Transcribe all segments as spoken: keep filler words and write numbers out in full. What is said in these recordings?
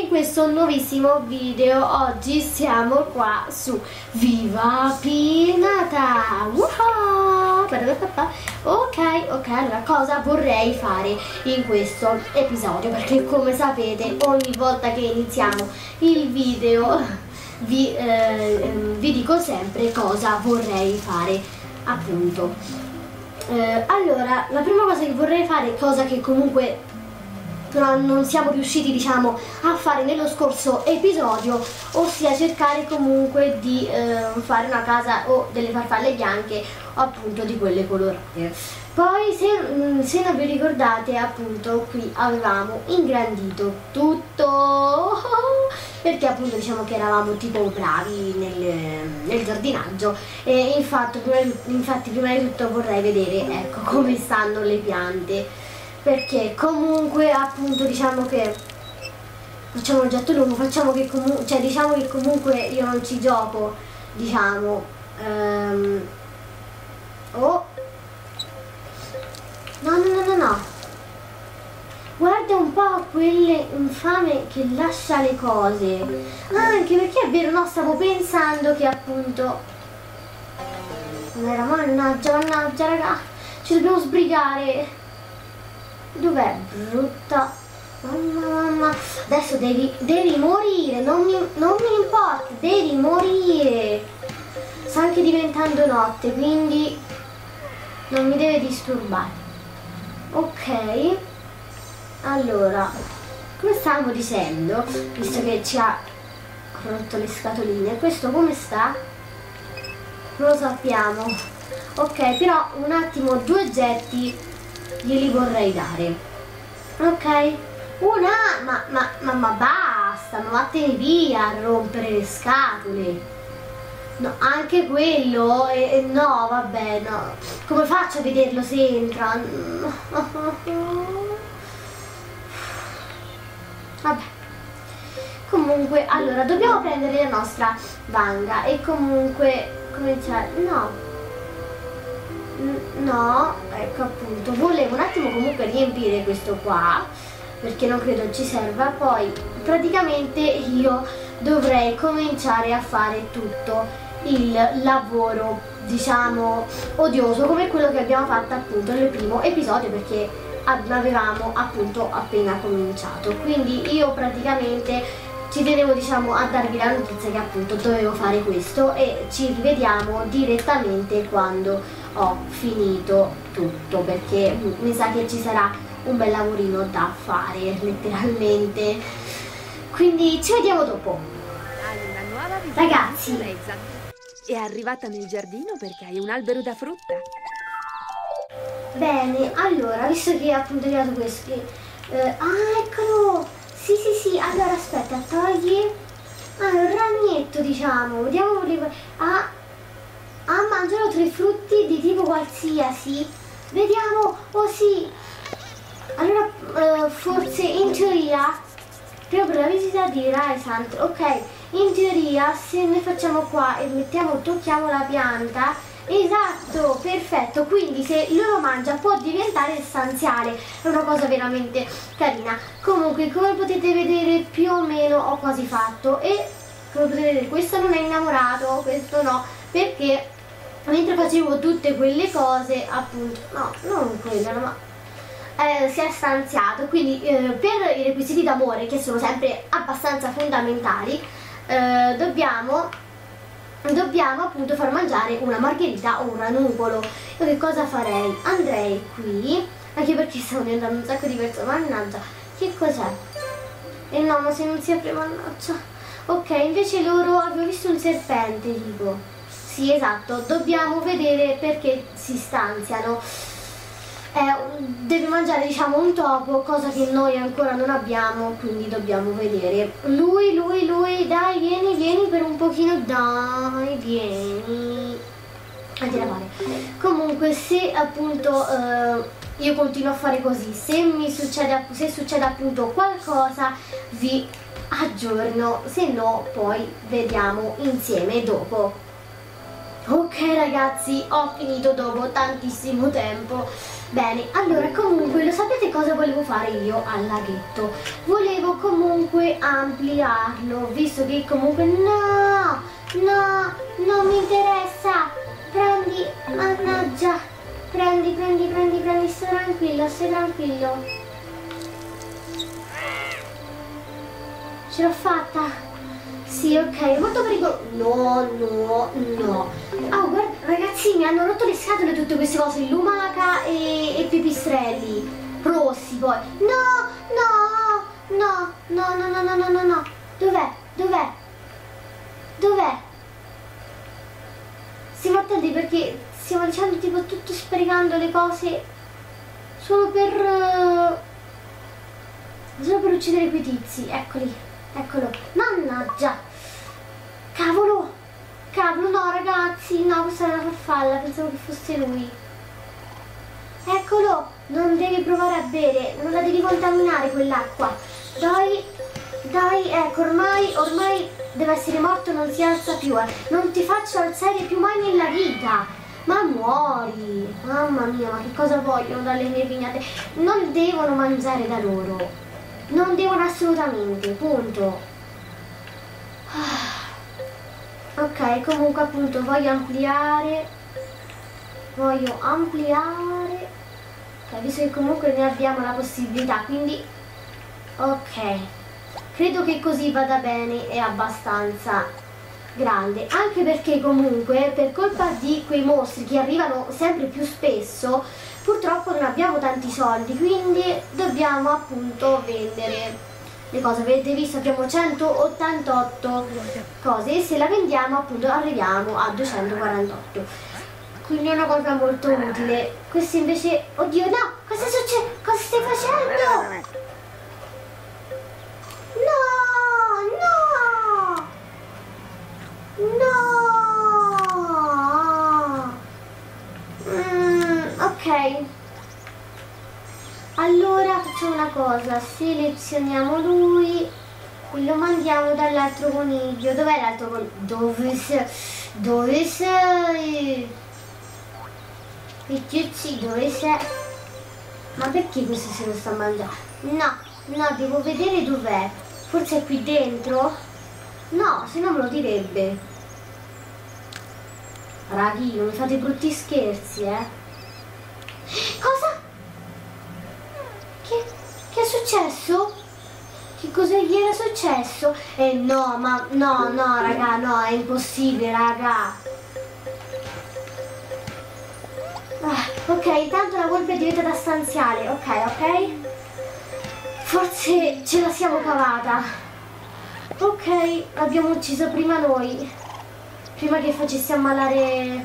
questo nuovissimo video. Oggi siamo qua su Viva Pinata. Ok, ok, allora cosa vorrei fare in questo episodio? Perché come sapete ogni volta che iniziamo il video vi, eh, vi dico sempre cosa vorrei fare, appunto. Eh, allora, la prima cosa che vorrei fare, cosa che comunque però non siamo riusciti, diciamo, a fare nello scorso episodio, ossia cercare comunque di eh, fare una casa o delle farfalle bianche o appunto di quelle colorate. Poi se, se non vi ricordate, appunto qui avevamo ingrandito tutto perché appunto diciamo che eravamo tipo bravi nel, nel giardinaggio e infatti prima, infatti prima di tutto vorrei vedere, ecco, come stanno le piante, perché comunque appunto diciamo che facciamo il getto lungo, facciamo che comunque, cioè diciamo che comunque io non ci gioco, diciamo um, oh no no no no no guarda un po' quelle infame che lascia le cose, anche perché è vero, no, stavo pensando che appunto non era, mannaggia mannaggia raga, ci dobbiamo sbrigare. Dov'è brutta? Mamma mamma, adesso devi, devi morire, non mi, non mi importa, devi morire. Sta anche diventando notte, quindi non mi deve disturbare. Ok, allora, come stavamo dicendo, visto che ci ha rotto le scatoline, questo come sta? Non lo sappiamo. Ok, però un attimo, due oggetti glieli vorrei dare. Ok, una, ma, ma, ma, ma basta, ma vattene via a rompere le scatole. No, anche quello, eh, no, vabbè, no. Come faccio a vederlo se entra? Vabbè. Comunque, allora, dobbiamo prendere la nostra vanga e comunque cominciare, no. No, ecco appunto, volevo un attimo comunque riempire questo qua perché non credo ci serva. Poi praticamente io dovrei cominciare a fare tutto il lavoro, diciamo, odioso come quello che abbiamo fatto appunto nel primo episodio, perché avevamo appunto appena cominciato. Quindi io praticamente ci tenevo, diciamo, a darvi la notizia che appunto dovevo fare questo e ci rivediamo direttamente quando ho finito tutto, perché mi sa che ci sarà un bel lavorino da fare letteralmente, quindi ci vediamo dopo. Ragazzi, è arrivata nel giardino perché hai un albero da frutta. Bene, allora, visto che appunto è arrivato questo, eh, ah, eccolo, sì sì sì, allora aspetta, togli, ah, un ragnetto, diciamo, vediamo, ah, ah, mangiano tre frutti di tipo qualsiasi, vediamo, oh sì, allora eh, forse in teoria, proprio per la visita di Raisant, ok, in teoria se noi facciamo qua e mettiamo, tocchiamo la pianta, esatto, perfetto, quindi se loro mangia può diventare stanziale, è una cosa veramente carina. Comunque come potete vedere più o meno ho quasi fatto e come potete vedere questo non è innamorato, questo no, perché mentre facevo tutte quelle cose, appunto, no, non quelle, ma eh, si è stanziato, quindi eh, per i requisiti d'amore, che sono sempre abbastanza fondamentali, eh, dobbiamo dobbiamo appunto far mangiare una margherita o un ranuncolo. Io che cosa farei? Andrei qui, anche perché stanno diventando un sacco di persone, mannaggia, che cos'è? E eh no, ma se non si apre, mannaggia. Ok, invece loro, avevo visto un serpente tipo, sì esatto, dobbiamo vedere perché si stanziano. Eh, deve mangiare, diciamo, un topo, cosa che noi ancora non abbiamo, quindi dobbiamo vedere. Lui, lui, lui, dai, vieni, vieni per un pochino, dai, vieni. Anche da fare. Comunque, se appunto eh, io continuo a fare così, se mi succede, se succede appunto qualcosa, vi aggiorno, se no poi vediamo insieme dopo. Ok ragazzi, ho finito dopo tantissimo tempo. Bene, allora comunque lo sapete cosa volevo fare io al laghetto? Volevo comunque ampliarlo, visto che comunque no, no, non mi interessa. Prendi, mannaggia, prendi, prendi, prendi, prendi, stai tranquillo, stai tranquillo. Ce l'ho fatta. Sì, ok, molto pericoloso. No, no, no. Oh, guarda, ragazzi, mi hanno rotto le scatole tutte queste cose, lumaca e, e pipistrelli rossi poi. No, no, no, no, no, no, no, no, no, no. Dov'è? Dov'è? Dov'è? Stiamo attenti perché stiamo dicendo tipo tutto sprecando le cose solo per... Uh, solo per uccidere quei tizi. Eccoli, eccolo. Mannaggia. Cavolo! Cavolo, no ragazzi, no, questa è una farfalla, pensavo che fosse lui. Eccolo, non devi provare a bere, non la devi contaminare quell'acqua. Dai, dai, ecco, ormai, ormai deve essere morto, non si alza più, eh. Non ti faccio alzare più mai nella vita. Ma muori, mamma mia, ma che cosa vogliono dalle mie pignate? Non devono mangiare da loro, non devono assolutamente, punto. Ah. Ok, comunque appunto voglio ampliare, voglio ampliare, ok, visto che comunque ne abbiamo la possibilità, quindi ok, credo che così vada bene, è abbastanza grande, anche perché comunque per colpa di quei mostri che arrivano sempre più spesso, purtroppo non abbiamo tanti soldi, quindi dobbiamo appunto vendere le cose. Avete visto, abbiamo centottantotto cose e se la vendiamo appunto arriviamo a duecentoquarantotto, quindi è una cosa molto utile. Questo invece, oddio no, cosa succede? Cosa stai facendo? No, no, no, mm, ok. Allora facciamo una cosa, selezioniamo lui e lo mandiamo dall'altro coniglio. Dov'è l'altro coniglio? Dove sei? Dove sei? Picciuzzi, dove sei? Ma perché questo se lo sta mangiando? No, no, devo vedere dov'è. Forse è qui dentro? No, se no me lo direbbe. Raghi, non mi fate brutti scherzi, eh? Cosa? Che, che è successo? Che cosa gli era successo? Eh no, ma no, no, raga, no, è impossibile, raga. Ah, ok, intanto la volpe è diventata stanziale, ok, ok? Forse ce la siamo cavata. Ok, l'abbiamo ucciso prima noi. Prima che facessi ammalare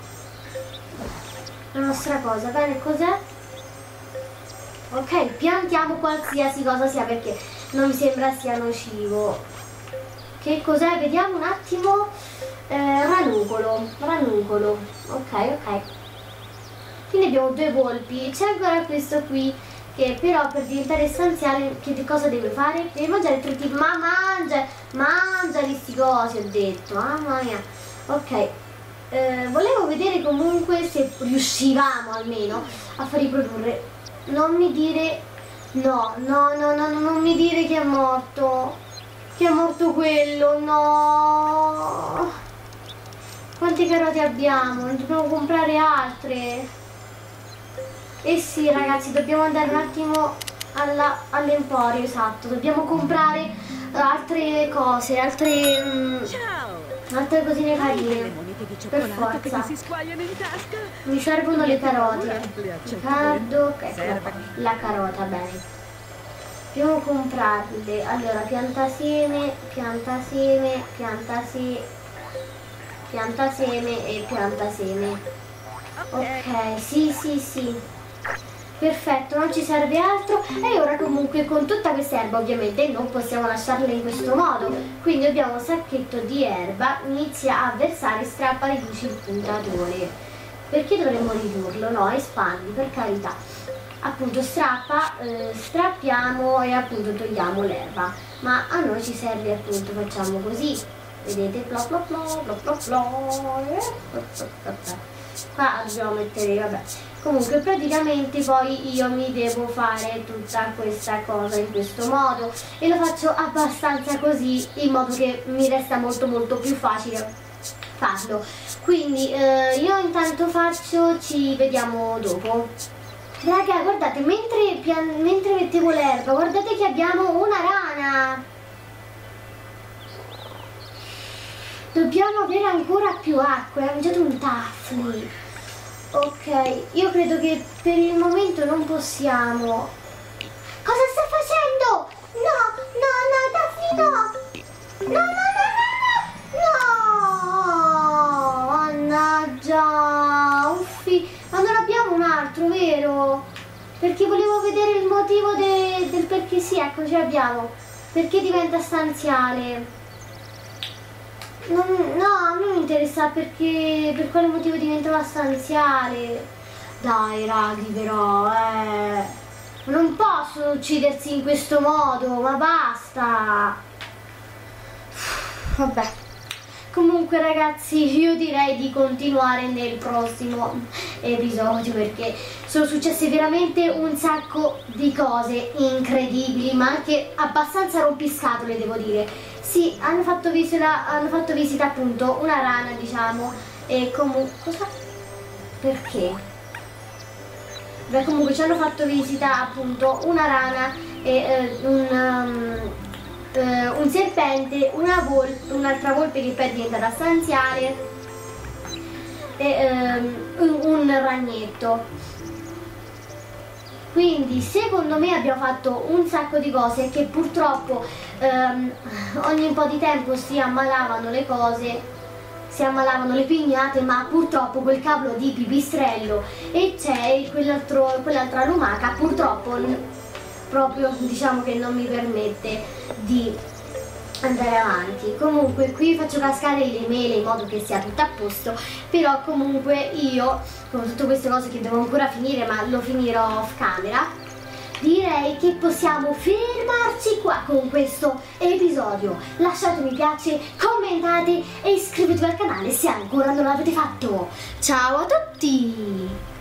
la nostra cosa. Bene, cos'è? Ok, piantiamo qualsiasi cosa sia perché non mi sembra sia nocivo. Che cos'è? Vediamo un attimo. Eh, ranuncolo, ranuncolo. Ok, ok. Quindi abbiamo due volpi. C'è ancora questo qui che però per diventare stanziale che cosa deve fare? Deve mangiare tutti. Ma mangia, mangia questi cosi, ho detto. Mamma mia. Ok. Eh, volevo vedere comunque se riuscivamo almeno a far riprodurre. Non mi dire, no, no, no, no, no, non mi dire che è morto, che è morto quello, no. Quante carote abbiamo? Ne dobbiamo comprare altre. Eh sì ragazzi, dobbiamo andare un attimo all'emporio, esatto, dobbiamo comprare altre cose, altre, mm, altre cosine carine. Per forza mi servono le carote. Riccardo, ecco la carota, bene. Dobbiamo comprarle. Allora, piantaseme, piantaseme, piantaseme, piantaseme e piantaseme. Ok, sì, sì, sì. Perfetto, non ci serve altro. E ora comunque con tutta questa erba ovviamente non possiamo lasciarla in questo modo. Quindi abbiamo un sacchetto di erba, inizia a versare, strappa, riduci il puntatore. Perché dovremmo ridurlo? No, espandi, per carità. Appunto strappa, eh, strappiamo e appunto togliamo l'erba. Ma a noi ci serve appunto, facciamo così. vedete, bla bla bla bla bla bla. Qua dobbiamo mettere, vabbè, comunque praticamente poi io mi devo fare tutta questa cosa in questo modo e lo faccio abbastanza così, in modo che mi resta molto molto più facile farlo. Quindi eh, io intanto faccio, ci vediamo dopo. Raga, guardate, mentre, pian mentre mettevo l'erba, guardate che abbiamo una rana. Dobbiamo avere ancora più acqua, è mangiato un taffli. Ok, io credo che per il momento non possiamo. Cosa sta facendo? No, no, no, Daphne, no! No, no, no, no, no! No! Mannaggia! Uffi! Ma non abbiamo un altro, vero? Perché volevo vedere il motivo de del perché sì, ecco, ce l'abbiamo. Perché diventa stanziale. Non, no, a me mi interessa perché per quale motivo diventava stanziale. Dai raghi, però, eh. Non possono uccidersi in questo modo, ma basta. Vabbè. Comunque ragazzi, io direi di continuare nel prossimo episodio perché sono successe veramente un sacco di cose incredibili, ma anche abbastanza rompiscatole, devo dire. Sì, hanno fatto visita, hanno fatto visita appunto una rana, diciamo, e comunque... Cosa? Perché? Beh, comunque ci hanno fatto visita appunto una rana e eh, un... Um, Uh, un serpente, una volpe, un'altra volpe che poi è diventata stanziale e um, un, un ragnetto. Quindi secondo me abbiamo fatto un sacco di cose che purtroppo um, ogni un po' di tempo si ammalavano le cose, si ammalavano le pignate, ma purtroppo quel cavolo di pipistrello e c'è quell'altra lumaca purtroppo proprio, diciamo, che non mi permette di andare avanti. Comunque qui faccio cascare le mele in modo che sia tutto a posto, però comunque io con tutte queste cose che devo ancora finire, ma lo finirò off camera, direi che possiamo fermarci qua con questo episodio. Lasciate mi piace, commentate e iscrivetevi al canale se ancora non l'avete fatto. Ciao a tutti!